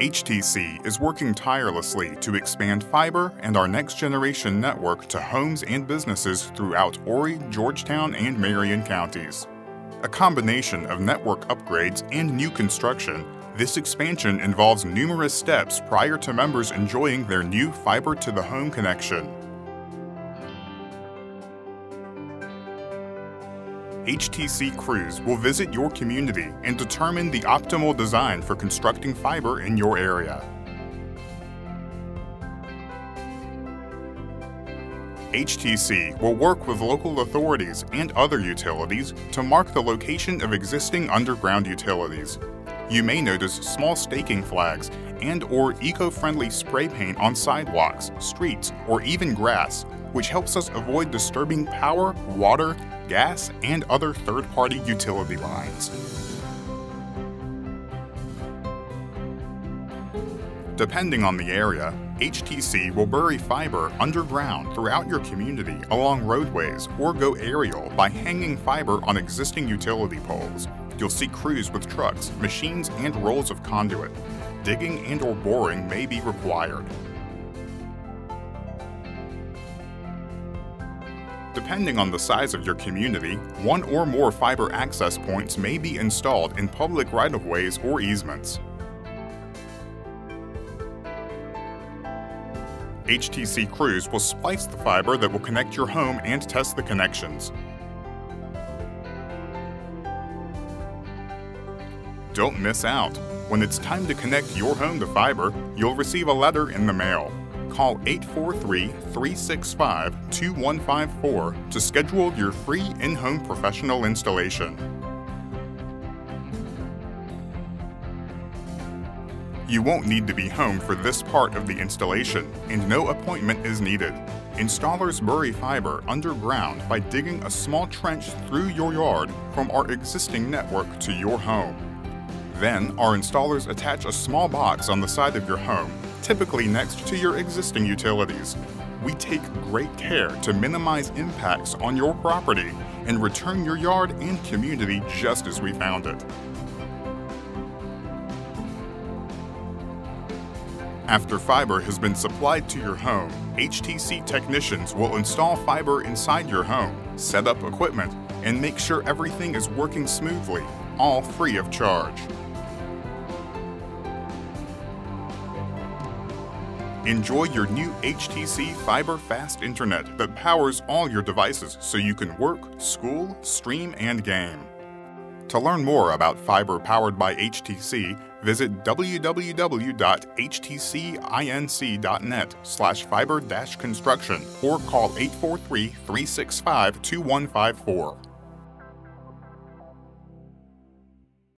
HTC is working tirelessly to expand fiber and our next-generation network to homes and businesses throughout Horry, Georgetown, and Marion counties. A combination of network upgrades and new construction, this expansion involves numerous steps prior to members enjoying their new fiber-to-the-home connection. HTC crews will visit your community and determine the optimal design for constructing fiber in your area. HTC will work with local authorities and other utilities to mark the location of existing underground utilities. You may notice small staking flags and/or eco-friendly spray paint on sidewalks, streets, or even grass, which helps us avoid disturbing power, water, gas, and other third-party utility lines. Depending on the area, HTC will bury fiber underground throughout your community along roadways or go aerial by hanging fiber on existing utility poles. You'll see crews with trucks, machines, and rolls of conduit. Digging and/or boring may be required. Depending on the size of your community, one or more fiber access points may be installed in public right-of-ways or easements. HTC crews will splice the fiber that will connect your home and test the connections. Don't miss out. When it's time to connect your home to fiber, you'll receive a letter in the mail. Call 843-365-2154 to schedule your free in-home professional installation. You won't need to be home for this part of the installation, and no appointment is needed. Installers bury fiber underground by digging a small trench through your yard from our existing network to your home. Then, our installers attach a small box on the side of your home, typically next to your existing utilities. We take great care to minimize impacts on your property and return your yard and community just as we found it. After fiber has been supplied to your home, HTC technicians will install fiber inside your home, set up equipment, and make sure everything is working smoothly, all free of charge. Enjoy your new HTC Fiber Fast Internet that powers all your devices so you can work, school, stream, and game. To learn more about fiber powered by HTC, visit www.htcinc.net/fiber-construction or call 843-365-2154.